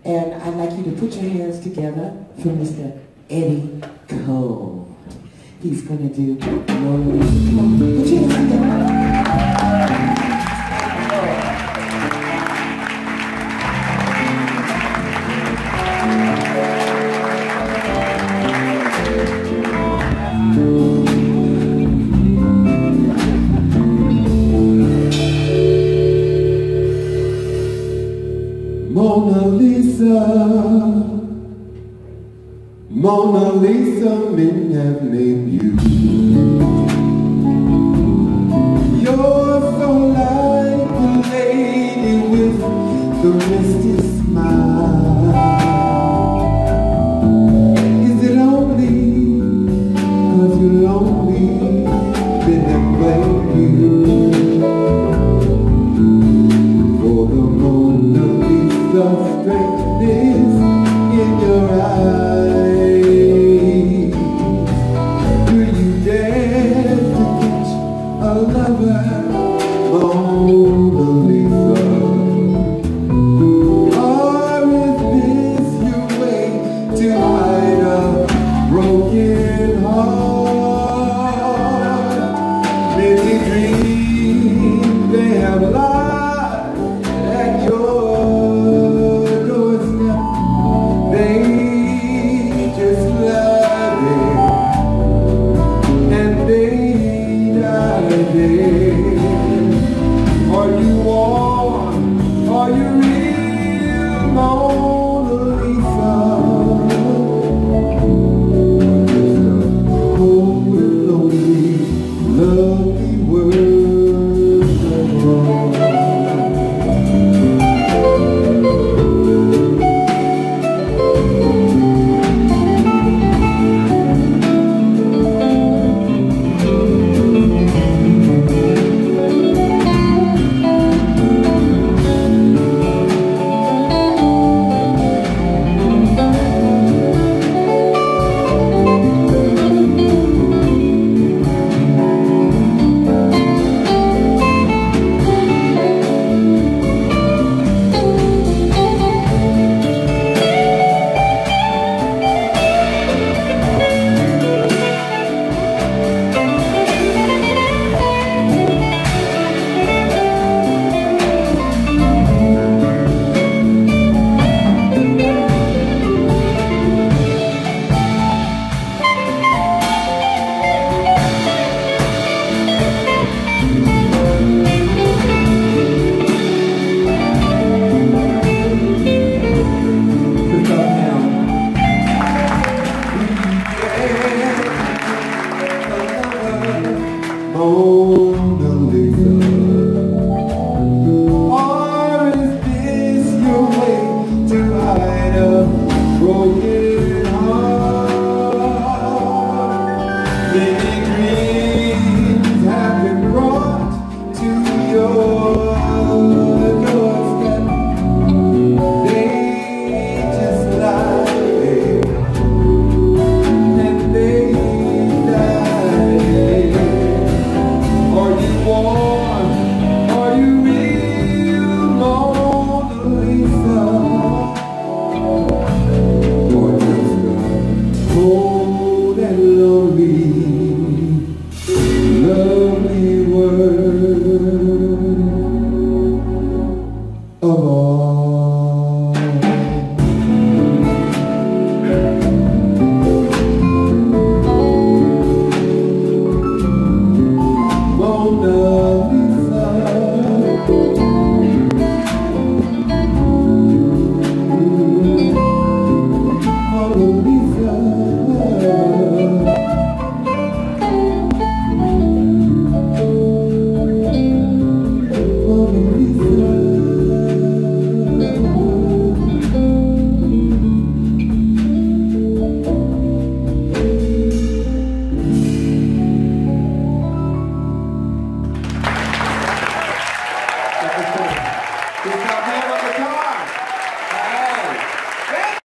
And I'd like you to put your hands together for Mr. Eddie Cole. He's going to do Mona Lisa. Come on, put your hands together. Mona Lisa, Mona Lisa, men have named you. You're so like the lady with the misty smile. Is it only 'cause you're lonely that I blame you for the Mona Lisa straightness in your eyes?